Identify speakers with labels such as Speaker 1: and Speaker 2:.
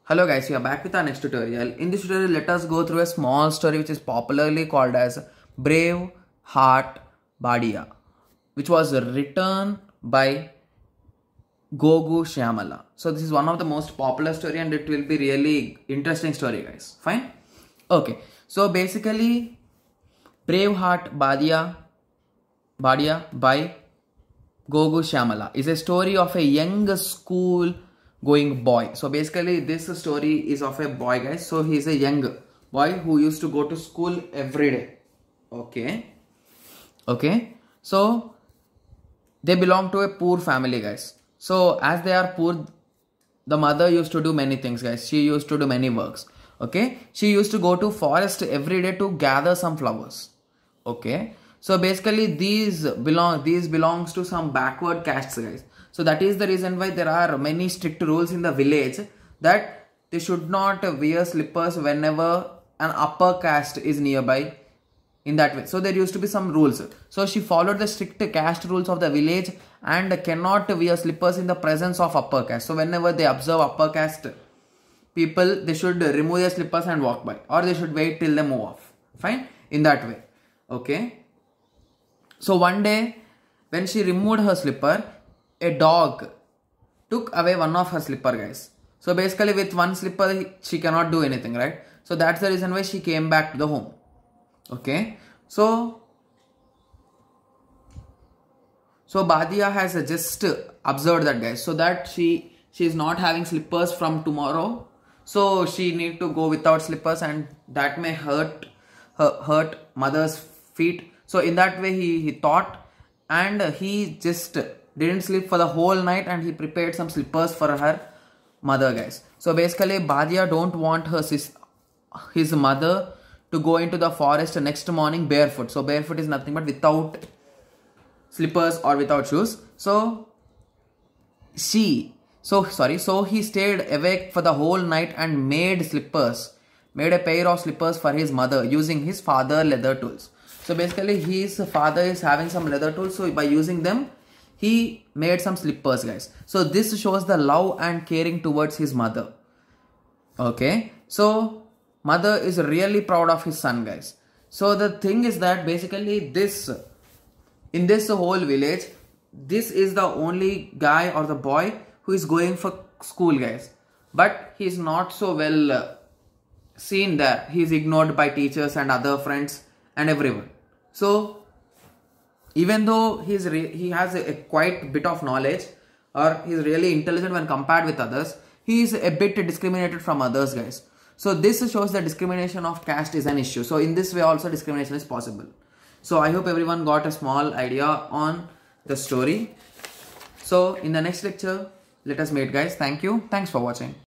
Speaker 1: Hello guys, we are back with our next tutorial. In this tutorial, let us go through a small story which is popularly called as Brave Heart Bhadia, which was written by Gogu Shyamala. So this is one of the most popular story and it will be really interesting story guys. Fine? Okay. So basically Brave Heart Bhadia by Gogu Shyamala is a story of a young school going boy. So basically this story is of a boy guys. So he is a young boy who used to go to school every day. Okay. So they belong to a poor family guys. So as they are poor, the mother used to do many things guys. She used to do many works. Okay. She used to go to forest every day to gather some flowers. Okay. So basically these belongs to some backward castes guys. So that is the reason why there are many strict rules in the village that they should not wear slippers whenever an upper caste is nearby in that way. So there used to be some rules. So she followed the strict caste rules of the village and cannot wear slippers in the presence of upper caste. So whenever they observe upper caste people, they should remove their slippers and walk by, or they should wait till they move off. Fine? In that way. Okay. So one day when she removed her slipper, a dog took away one of her slipper guys. So basically with one slipper she cannot do anything, right? So that's the reason why she came back to the home. Okay. So Bhadia has just observed that guys. So that she is not having slippers from tomorrow. So she need to go without slippers and that may hurt mother's feet. So in that way he thought, and he just didn't sleep for the whole night and he prepared some slippers for her mother guys. So basically Bhadia don't want his mother to go into the forest next morning barefoot. So barefoot is nothing but without slippers or without shoes. So he stayed awake for the whole night and made a pair of slippers for his mother using his father leather tools. So basically his father is having some leather tools. So by using them, he made some slippers guys. So this shows the love and caring towards his mother. Okay. So mother is really proud of his son guys. So the thing is that basically in this whole village, this is the only guy or the boy who is going for school guys. But he is not so well seen there. He is ignored by teachers and other friends and everyone. So even though he has a quite bit of knowledge, or he is really intelligent when compared with others, he is a bit discriminated from others guys. So this shows that discrimination of caste is an issue. So in this way also discrimination is possible. So I hope everyone got a small idea on the story. So in the next lecture, let us meet guys. Thank you. Thanks for watching.